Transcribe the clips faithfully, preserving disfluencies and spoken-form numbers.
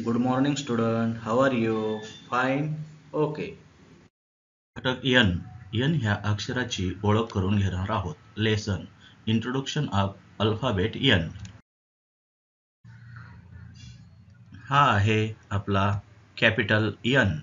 Good morning, student. How are you? Fine? Okay. घटक N N ह्या अक्षराची ओळख करून घेणार आहोत. Lesson introduction of alphabet N. हा आहे आपला कॅपिटल एन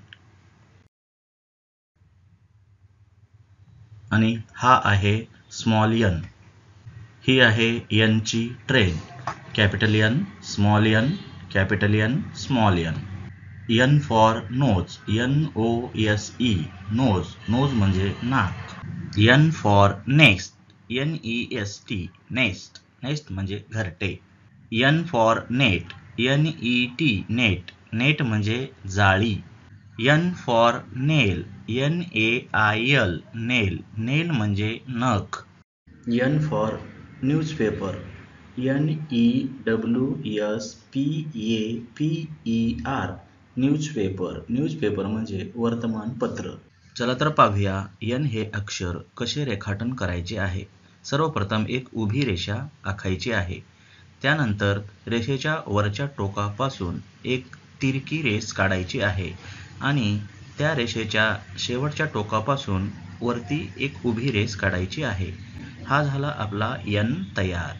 आणि हा आहे स्मॉल एन. ही आहे एन ची train. Capital N, small N, capital N, small N. N for nose, N O S E, nose. Nose म्हणजे नाक. N for next, N E S T, nest. Nest म्हणजे घरटे. N for net, N E T, net. Net म्हणजे जाळी. N for nail, N A I L, nail. Nail म्हणजे नख. N for newspaper, N E W S P A P E R, newspaper. Newspaper म्हणजे वर्तमानपत्र. चला तर पाहूया N हे अक्षर कसे रेखाटन करायचे आहे. सर्वप्रथम एक उभी रेषा आखायची आहे. त्यानंतर रेषेच्या वरच्या टोकापासून एक तिरकी रेष काढायची आहे आणि त्या रेषेच्या शेवटच्या टोकापासून वरती एक उभी रेष काढायची आहे. हा झाला आपला एन तयार.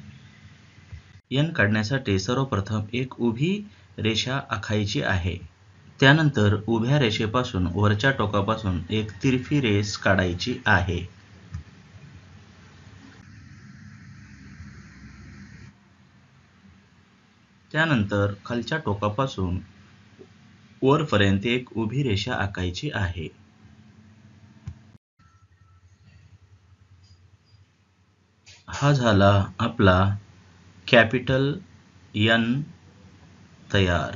एन काढण्यासाठी सर्वप्रथम एक उभी रेषा आखायची आहे. त्यानंतर उभ्या रेषेपासून वरच्या टोकापासून एक तिरकी रेष काढायची आहे. त्यानंतर खालच्या टोकापासून वरपर्यंत एक उभी रेषा आखायची आहे. हा झाला आपला कॅपिटल एन तयार.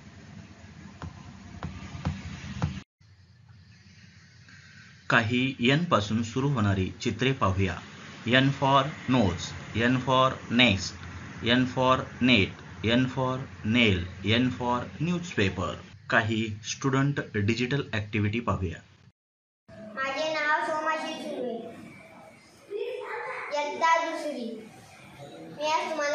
काही एन पासून सुरू होणारी चित्रे पाहूया. N for nose, N for next, N for net, N for nail, N for newspaper. काही स्टुडंट डिजिटल ॲक्टिव्हिटी पाहूया. माझे नाव सोमाशी सुर्वे, इयत्ता दुसरी. मी आज तुम्हाला